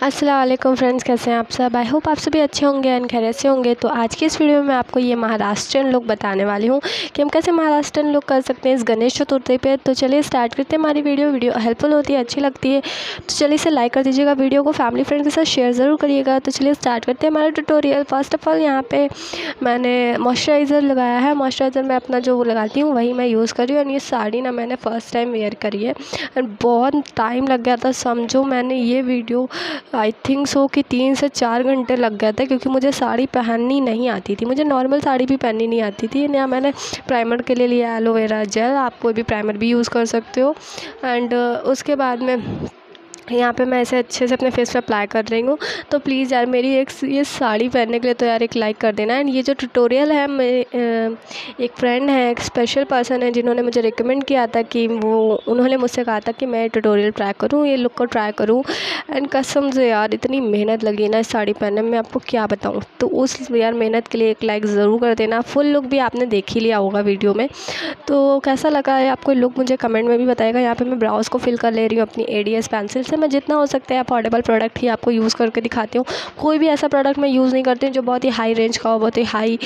अस्सलाम वालेकुम फ्रेंड्स, कैसे हैं आप सब। आई होप आप सभी अच्छे होंगे एंड खैरियत से होंगे। तो आज की इस वीडियो में मैं आपको ये महाराष्ट्रियन लुक बताने वाली हूँ कि हम कैसे महाराष्ट्रियन लुक कर सकते हैं इस गणेश चतुर्थी पे। तो चलिए स्टार्ट करते हैं हमारी वीडियो हेल्पफुल होती है, अच्छी लगती है तो चलिए इसे लाइक कर दीजिएगा, वीडियो को फैमिली फ्रेंड के साथ शेयर ज़रूर करिएगा। तो चलिए स्टार्ट करते हैं हमारा ट्यूटोरियल। फर्स्ट ऑफ ऑल यहाँ पे मैंने मॉइस्चराइज़र लगाया है। मॉइस्चराइज़र मैं अपना जो लगाती हूँ वही मैं यूज़ कर रही हूँ। एंड ये साड़ी ना मैंने फ़र्स्ट टाइम वेयर करी है एंड बहुत टाइम लग गया था। समझो मैंने ये वीडियो आई थिंक सो कि 3 से 4 घंटे लग गए थे, क्योंकि मुझे साड़ी पहननी नहीं आती थी। मुझे नॉर्मल साड़ी भी पहननी नहीं आती थी। यहाँ मैंने प्राइमर के लिए लिया एलोवेरा जेल, आप कोई भी प्राइमर भी यूज़ कर सकते हो। एंड उसके बाद में यहाँ पे मैं ऐसे अच्छे से अपने फेस पे अप्लाई कर रही हूँ। तो प्लीज़ यार मेरी ये साड़ी पहनने के लिए तो यार एक लाइक कर देना। एंड ये जो ट्यूटोरियल है, मेरे एक फ्रेंड है, एक स्पेशल पर्सन है जिन्होंने मुझे रिकमेंड किया था कि उन्होंने मुझसे कहा था कि मैं ट्यूटोरियल ट्राई करूँ, ये लुक को ट्राई करूँ। एंड कसम से यार इतनी मेहनत लगी ना इस साड़ी पहनने में, आपको क्या बताऊँ। तो उस यार मेहनत के लिए एक लाइक ज़रूर कर देना। फुल लुक भी आपने देख ही लिया होगा वीडियो में। तो कैसा लगा है आपको लुक मुझे कमेंट में भी बताएगा। यहाँ पे मैं ब्राउज़ को फिल कर ले रही हूँ अपनी ADS पेंसिल से। मैं जितना हो सकता है अफोर्डेबल प्रोडक्ट ही आपको यूज़ करके दिखाती हूँ। कोई भी ऐसा प्रोडक्ट मैं यूज़ नहीं करती हूँ जो बहुत ही हाई रेंज का हो, बहुत ही हाई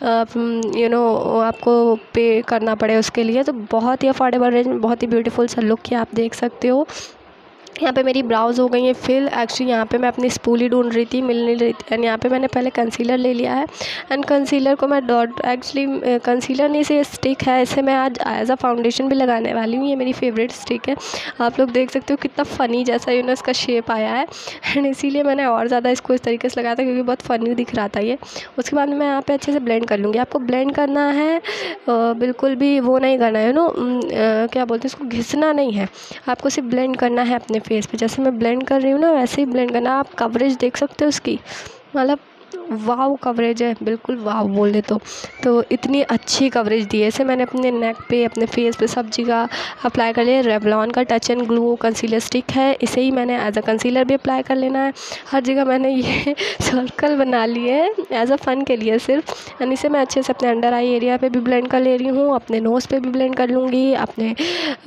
आपको पे करना पड़े उसके लिए। तो बहुत ही अफोर्डेबल रेंज में बहुत ही ब्यूटीफुल सा लुक है, आप देख सकते हो। यहाँ पे मेरी ब्राउज़ हो गई है फिल। एक्चुअली यहाँ पे मैं अपनी स्पूली ढूंढ रही थी, मिल नहीं रही थी। एंड यहाँ पे मैंने पहले कंसीलर ले लिया है। एंड कंसीलर को मैं एक्चुअली कंसीलर नहीं से ये स्टिक है, इसे मैं आज एज अ फाउंडेशन भी लगाने वाली हूँ। ये मेरी फेवरेट स्टिक है। आप लोग देख सकते हो कितना फ़नी जैसा इसका शेप आया है। एंड इसीलिए मैंने और ज़्यादा इसको इस तरीके से लगाया था, क्योंकि बहुत फ़नी दिख रहा था ये। उसके बाद मैं यहाँ पर अच्छे से ब्लेंड कर लूँगी। आपको ब्लेंड करना है, बिल्कुल भी वो नहीं करना है क्या बोलते हैं इसको, घिसना नहीं है। आपको सिर्फ ब्लेंड करना है अपने फेस पे। जैसे मैं ब्लेंड कर रही हूँ ना वैसे ही ब्लेंड करना। आप कवरेज देख सकते हो उसकी, मतलब वाव कवरेज है, बिल्कुल वाव बोल दे तो इतनी अच्छी कवरेज दी है। इसे मैंने अपने नेक पे, अपने फेस पे सब जगह अप्लाई कर लिया। रेवलॉन का touch and glow concealer stick है, इसे ही मैंने एज अ कंसीलर भी अप्लाई कर लेना है। हर जगह मैंने ये सर्कल बना लिए हैं एज अ फ़न के लिए सिर्फ। एंड इसे मैं अच्छे से अपने अंडर आई एरिया पे भी ब्लेंड कर ले रही हूँ, अपने नोज़ पे भी ब्लेंड कर लूँगी, अपने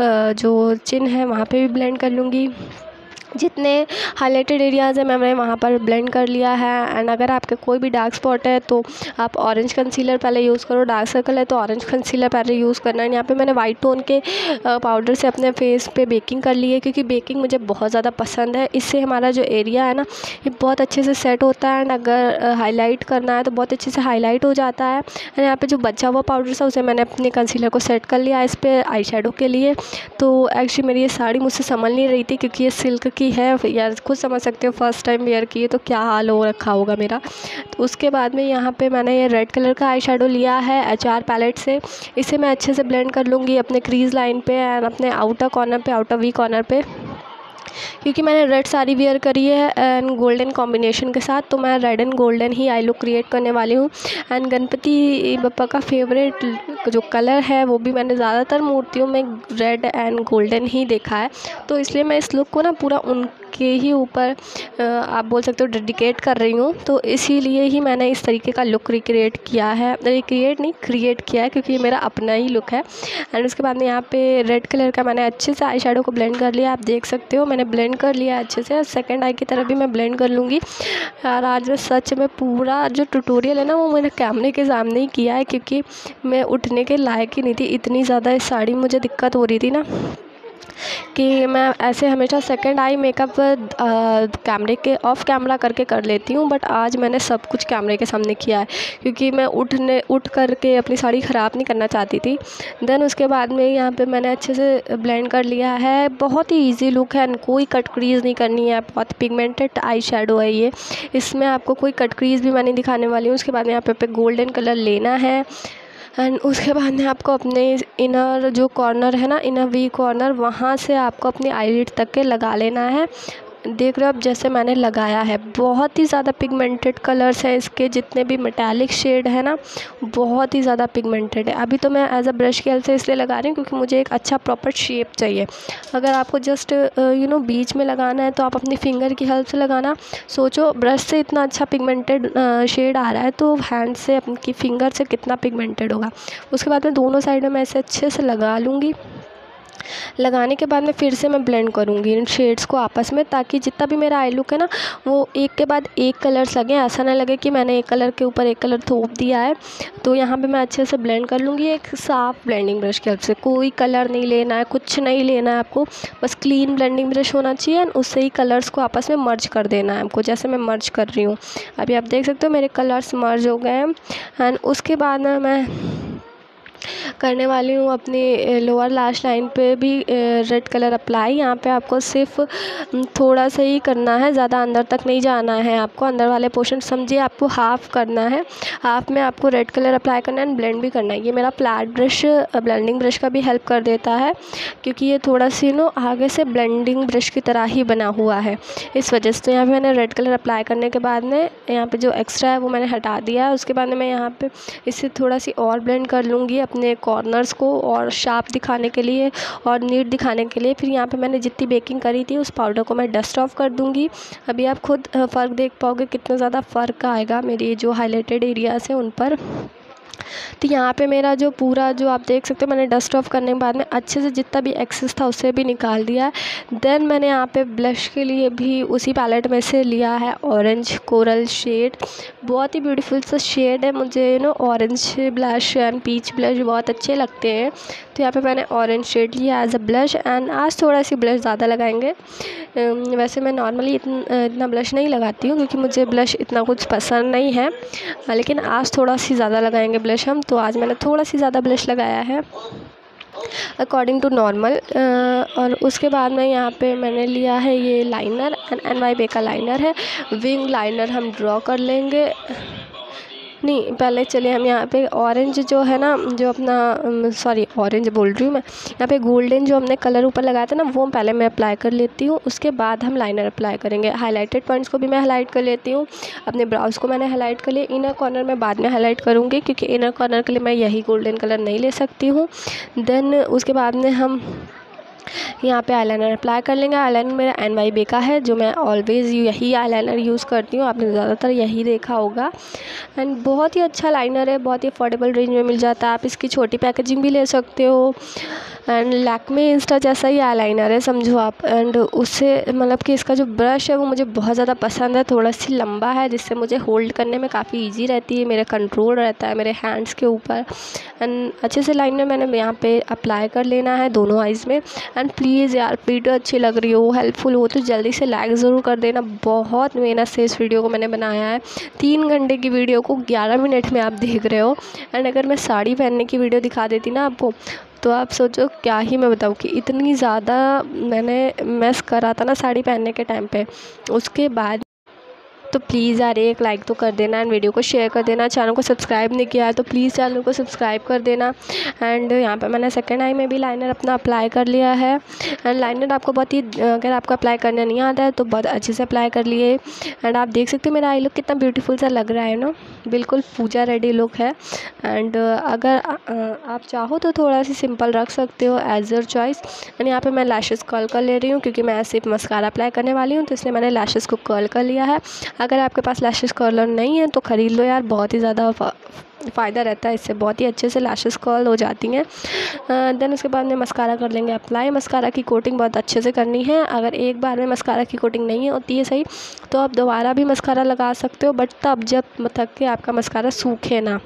जो चिन है वहाँ पे भी ब्लेंड कर लूँगी। जितने हाईलाइटेड एरियाज़ हैं मैंने वहाँ पर ब्लेंड कर लिया है। एंड अगर आपके कोई भी डार्क स्पॉट है तो आप ऑरेंज कंसीलर पहले यूज़ करो, डार्क सर्कल है तो ऑरेंज कंसीलर पहले यूज़ करना है। यहाँ पे मैंने वाइट टोन के पाउडर से अपने फेस पे बेकिंग कर ली है, क्योंकि बेकिंग मुझे बहुत ज़्यादा पसंद है। इससे हमारा जो एरिया है ना ये बहुत अच्छे से सेट होता है। एंड अगर हाईलाइट करना है तो बहुत अच्छे से हाईलाइट हो जाता है। एंड यहाँ पर जो बचा हुआ पाउडर था उसे मैंने अपने कंसीलर को सेट कर लिया इस पर आई शेडो के लिए। तो एक्चुअली मेरी ये साड़ी मुझसे संभल नहीं रही थी, क्योंकि ये सिल्क की है यार, खुद समझ सकते हो फर्स्ट टाइम वेयर की है तो क्या हाल हो रखा होगा मेरा। तो उसके बाद में यहाँ पे मैंने ये रेड कलर का आई शेडो लिया है HR पैलेट से। इसे मैं अच्छे से ब्लेंड कर लूँगी अपने क्रीज़ लाइन पे एंड अपने आउटर कॉर्नर पे, आउटर वी कॉर्नर पे, क्योंकि मैंने रेड साड़ी वेयर करी है एंड गोल्डन कॉम्बिनेशन के साथ। तो मैं रेड एंड गोल्डन ही आई लुक क्रिएट करने वाली हूँ। एंड गणपति बप्पा का फेवरेट जो कलर है वो भी मैंने ज़्यादातर मूर्तियों में रेड एंड गोल्डन ही देखा है। तो इसलिए मैं इस लुक को ना पूरा उनके ही ऊपर आप बोल सकते हो डेडिकेट कर रही हूँ। तो इसीलिए ही मैंने इस तरीके का लुक क्रिएट किया है, क्रिएट किया है, क्योंकि ये मेरा अपना ही लुक है। एंड उसके बाद में यहाँ पे रेड कलर का मैंने अच्छे से आई शेडो को ब्लेंड कर लिया। आप देख सकते हो मैंने ब्लेंड कर लिया अच्छे से। सेकंड आई की तरफ भी मैं ब्लेंड कर लूँगी। यार आज मैं सच में पूरा जो ट्यूटोरियल है ना वो मैंने कैमरे के सामने ही किया है, क्योंकि मैं उठने के लायक ही नहीं थी। इतनी ज़्यादा इस साड़ी में मुझे दिक्कत हो रही थी ना कि मैं ऐसे हमेशा सेकंड आई मेकअप कैमरे के ऑफ कैमरा करके कर लेती हूँ, बट आज मैंने सब कुछ कैमरे के सामने किया है, क्योंकि मैं उठ करके अपनी साड़ी ख़राब नहीं करना चाहती थी। देन उसके बाद में यहाँ पे मैंने अच्छे से ब्लेंड कर लिया है। बहुत ही ईजी लुक है, कोई कट क्रीज़ नहीं करनी है। बहुत पिगमेंटेड आई शेडो है ये, इसमें आपको कोई कट क्रीज़ भी मैं नहीं दिखाने वाली हूँ। उसके बाद यहाँ पे गोल्डन कलर लेना है। एंड उसके बाद में आपको अपने इनर जो कॉर्नर है ना, इनर वी कॉर्नर, वहाँ से आपको अपनी आईलिड तक के लगा लेना है। देख रहे हो आप जैसे मैंने लगाया है। बहुत ही ज़्यादा पिगमेंटेड कलर्स हैं इसके, जितने भी मेटालिक शेड है ना बहुत ही ज़्यादा पिगमेंटेड है। अभी तो मैं एज अ ब्रश की हेल्प से इसलिए लगा रही हूँ क्योंकि मुझे एक अच्छा प्रॉपर शेप चाहिए। अगर आपको जस्ट बीच में लगाना है तो आप अपनी फिंगर की हेल्प से लगाना। सोचो ब्रश से इतना अच्छा पिगमेंटेड शेड आ रहा है तो हैंड से अपनी फिंगर से कितना पिगमेंटेड होगा। उसके बाद में दोनों साइड में मैं ऐसे अच्छे से लगा लूँगी। लगाने के बाद में फिर से मैं ब्लेंड करूँगी इन शेड्स को आपस में, ताकि जितना भी मेरा आई लुक है ना वो एक के बाद एक कलर्स लगे, ऐसा ना लगे कि मैंने एक कलर के ऊपर एक कलर थोप दिया है। तो यहाँ पे मैं अच्छे से ब्लेंड कर लूँगी एक साफ़ ब्लेंडिंग ब्रश की हेल्प से। कोई कलर नहीं लेना है, कुछ नहीं लेना है आपको, बस क्लीन ब्लेंडिंग ब्रश होना चाहिए एंड उससे ही कलर्स को आपस में मर्ज कर देना है आपको, जैसे मैं मर्ज कर रही हूँ। अभी आप देख सकते हो मेरे कलर्स मर्ज हो गए हैं। एंड उसके बाद में मैं करने वाली हूँ अपनी लोअर लैश लाइन पे भी रेड कलर अप्लाई। यहाँ पे आपको सिर्फ थोड़ा सा ही करना है, ज़्यादा अंदर तक नहीं जाना है आपको, अंदर वाले पोर्शन समझिए आपको हाफ़ करना है, हाफ़ में आपको रेड कलर अप्लाई करना है एंड ब्लेंड भी करना है। ये मेरा फ्लैट ब्रश ब्लेंडिंग ब्रश का भी हेल्प कर देता है, क्योंकि ये थोड़ा सी आगे से ब्लेंडिंग ब्रश की तरह ही बना हुआ है, इस वजह से। तो यहाँ पे मैंने रेड कलर अप्लाई करने के बाद में यहाँ पे जो एक्स्ट्रा है वो मैंने हटा दिया है। उसके बाद में मैं यहाँ पे इससे थोड़ा सी और ब्लेंड कर लूँगी अपने कॉर्नर्स को, और शार्प दिखाने के लिए और नीट दिखाने के लिए। फिर यहाँ पे मैंने जितनी बेकिंग करी थी उस पाउडर को मैं डस्ट ऑफ कर दूँगी। अभी आप खुद फ़र्क देख पाओगे कितना ज़्यादा फ़र्क आएगा मेरी जो हाईलाइटेड एरियाज़ हैं उन पर। तो यहाँ पे मेरा जो पूरा जो आप देख सकते हो मैंने डस्ट ऑफ करने के बाद में अच्छे से जितना भी एक्सेस था उसे भी निकाल दिया। देन मैंने यहाँ पे ब्लश के लिए भी उसी पैलेट में से लिया है ऑरेंज कोरल शेड। बहुत ही ब्यूटीफुल सा शेड है, मुझे orange blush and peach blush बहुत अच्छे लगते हैं। तो यहाँ पे मैंने ऑरेंज शेड लिया एज अ ब्लश एंड आज थोड़ा सी ब्लश ज़्यादा लगाएंगे। वैसे मैं नॉर्मली इतना ब्लश नहीं लगाती हूँ, क्योंकि मुझे ब्लश इतना कुछ पसंद नहीं है, लेकिन आज थोड़ा सी ज़्यादा लगाएंगे ब्लश हम। तो आज मैंने थोड़ा सी ज़्यादा ब्लश लगाया है अकॉर्डिंग टू नॉर्मल। और उसके बाद में यहाँ पे मैंने लिया है ये लाइनर, NYB का लाइनर है, विंग लाइनर हम ड्रॉ कर लेंगे। नहीं, पहले चलिए हम यहाँ पे ऑरेंज जो है ना, जो अपना सॉरी ऑरेंज बोल रही हूँ मैं, यहाँ पे गोल्डन जो हमने कलर ऊपर लगाया था ना वो पहले मैं अप्लाई कर लेती हूँ। उसके बाद हम लाइनर अप्लाई करेंगे। हाईलाइटेड पॉइंट्स को भी मैं हाईलाइट कर लेती हूँ, अपने ब्राउज को मैंने हाईलाइट कर लिया। इनर कॉर्नर में बाद में हाईलाइट करूँगी, क्योंकि इनर कॉर्नर के लिए मैं यही गोल्डन कलर नहीं ले सकती हूँ। देन उसके बाद में हम यहाँ पे आईलाइनर अप्लाई कर लेंगे। आईलाइनर मेरा NYB का है, जो मैं ऑलवेज़ यही आईलाइनर यूज़ करती हूँ, आपने ज़्यादातर यही देखा होगा। एंड बहुत ही अच्छा लाइनर है, बहुत ही अफोर्डेबल रेंज में मिल जाता है। आप इसकी छोटी पैकेजिंग भी ले सकते हो। एंड लैक्मे इंस्टा जैसा ही आईलाइनर है समझो आप। एंड उससे मतलब कि इसका जो ब्रश है वो मुझे बहुत ज़्यादा पसंद है, थोड़ा सी लंबा है, जिससे मुझे होल्ड करने में काफ़ी ईजी रहती है, मेरा कंट्रोल रहता है मेरे हैंड्स के ऊपर। एंड अच्छे से लाइनर मैंने यहाँ पे अप्लाई कर लेना है दोनों आइज़ में। एंड प्लीज़ यार वीडियो अच्छी लग रही हो, हेल्पफुल हो तो जल्दी से लाइक ज़रूर कर देना। बहुत मेहनत से इस वीडियो को मैंने बनाया है, 3 घंटे की वीडियो को 11 मिनट में आप देख रहे हो। एंड अगर मैं साड़ी पहनने की वीडियो दिखा देती ना आपको, तो आप सोचो क्या ही मैं बताऊँ कि इतनी ज़्यादा मैंने मैस करा था ना साड़ी पहनने के टाइम पे। उसके बाद तो प्लीज़ यार एक लाइक तो कर देना एंड वीडियो को शेयर कर देना। चैनल को सब्सक्राइब नहीं किया है तो प्लीज़ चैनल को सब्सक्राइब कर देना। एंड यहाँ पे मैंने सेकंड आई में भी लाइनर अपना अप्लाई कर लिया है। एंड लाइनर आपको बहुत ही, अगर आपको अप्लाई करना नहीं आता है तो बहुत अच्छे से अप्लाई कर लिए। एंड आप देख सकते हो मेरा आई लुक कितना ब्यूटीफुल सा लग रहा है ना, बिल्कुल पूजा रेडी लुक है। एंड अगर आप चाहो तो थोड़ा सी सिंपल रख सकते हो, एज योर चॉइस। एंड यहाँ पे मैं लैशेस कर्ल कर ले रही हूँ, क्योंकि मैं सिर्फ मस्कारा अप्लाई करने वाली हूँ, तो इसलिए मैंने लैशेस को कर्ल कर लिया है। अगर आपके पास लैशेस कर्लर नहीं है तो ख़रीद लो यार, बहुत ही ज़्यादा फ़ायदा रहता है इससे, बहुत ही अच्छे से लैशेस कर्ल हो जाती हैं। देन उसके बाद में मस्कारा कर लेंगे अप्लाई। मस्कारा की कोटिंग बहुत अच्छे से करनी है। अगर एक बार में मस्कारा की कोटिंग नहीं होती है सही तो आप दोबारा भी मस्कारा लगा सकते हो, बट तब जब तक कि आपका मस्कारा सूखे ना,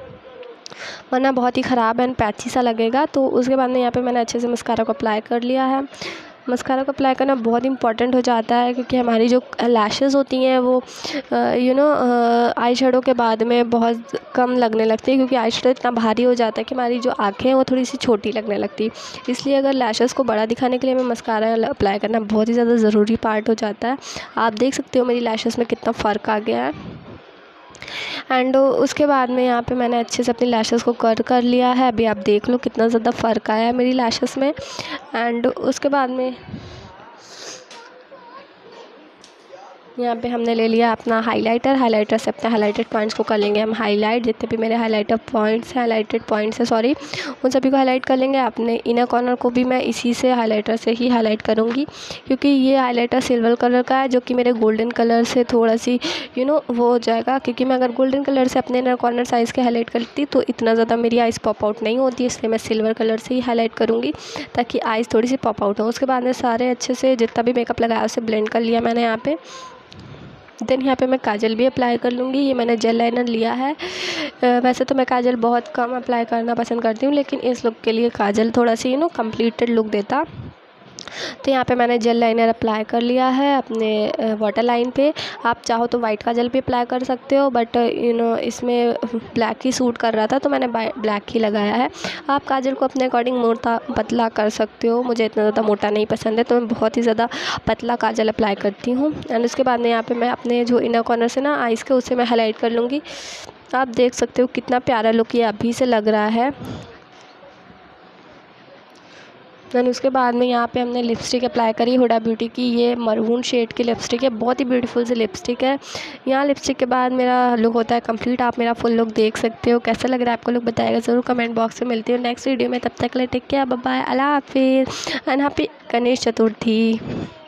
वरना बहुत ही ख़राब एंड पैची सा लगेगा। तो उसके बाद में यहाँ पे मैंने अच्छे से मस्कारा को अप्लाई कर लिया है। मस्कारा को अप्लाई करना बहुत इंपॉर्टेंट हो जाता है, क्योंकि हमारी जो लैशेज़ होती हैं वो आई शेडो के बाद में बहुत कम लगने लगती है, क्योंकि आई शेडो इतना भारी हो जाता है कि हमारी जो आँखें हैं वो थोड़ी सी छोटी लगने लगती है। इसलिए अगर लैशेज़ को बड़ा दिखाने के लिए हमें मस्कारा अप्लाई करना बहुत ही ज़्यादा ज़रूरी पार्ट हो जाता है। आप देख सकते हो मेरी लैशेज़ में कितना फ़र्क आ गया है। एंड उसके बाद में यहाँ पे मैंने अच्छे से अपनी लैशेज़ को कट कर लिया है। अभी आप देख लो कितना ज़्यादा फ़र्क आया है मेरी लैशेज़ में। एंड उसके बाद में यहाँ पे हमने ले लिया अपना हाइलाइटर से अपने हाइलाइटेड पॉइंट्स को कर लेंगे हम हाईलाइट। जितने भी मेरे हाइलाइटेड पॉइंट्स हैं सॉरी, उन सभी को हाईलाइट कर लेंगे। अपने इनर कॉर्नर को भी मैं इसी से हाइलाइटर से ही हाईलाइट करूँगी, क्योंकि ये हाइलाइटर सिल्वर कलर का है जो कि मेरे गोल्डन कलर से थोड़ा सी वो हो जाएगा। क्योंकि मैं अगर गोल्डन कलर से अपने इनर कॉर्नर साइज़ के हाईलाइट करती तो इतना ज़्यादा मेरी आइज़ पॉप आउट नहीं होती, इसलिए मैं सिल्वर कलर से ही हाईलाइट करूँगी ताकि आइज़ थोड़ी सी पॉप आउट हो। उसके बाद में सारे अच्छे से जितना भी मेकअप लगाया उसे ब्लेंड कर लिया मैंने यहाँ पे। देन यहाँ पे मैं काजल भी अप्लाई कर लूँगी। ये मैंने जेल लाइनर लिया है। वैसे तो मैं काजल बहुत कम अप्लाई करना पसंद करती हूँ, लेकिन इस लुक के लिए काजल थोड़ा सी कंप्लीटेड लुक देता। तो यहाँ पे मैंने जेल लाइनर अप्लाई कर लिया है अपने वाटर लाइन पे। आप चाहो तो वाइट काजल भी अप्लाई कर सकते हो, बट इसमें ब्लैक ही सूट कर रहा था तो मैंने ब्लैक ही लगाया है। आप काजल को अपने अकॉर्डिंग मोटा पतला कर सकते हो। मुझे इतना ज़्यादा मोटा नहीं पसंद है तो मैं बहुत ही ज़्यादा पतला काजल अप्लाई करती हूँ। एंड उसके बाद में यहाँ पर मैं अपने जो इनर कॉर्नर से ना आइज़ के उसे मैं हाईलाइट कर लूँगी। आप देख सकते हो कितना प्यारा लुक ये अभी से लग रहा है। देन उसके बाद में यहाँ पे हमने लिपस्टिक अप्लाई करी हुडा ब्यूटी की। ये मरून शेड की लिपस्टिक है, बहुत ही ब्यूटीफुल सी लिपस्टिक है। यहाँ लिपस्टिक के बाद मेरा लुक होता है कंप्लीट। आप मेरा फुल लुक देख सकते हो। कैसा लग रहा है आपको लुक बताएगा ज़रूर कमेंट बॉक्स में। मिलती हूँ नेक्स्ट वीडियो में, तब तक के लिए टेक केयर, बाय बाय, अल्लाह हाफिज़ एंड हैप्पी गणेश चतुर्थी।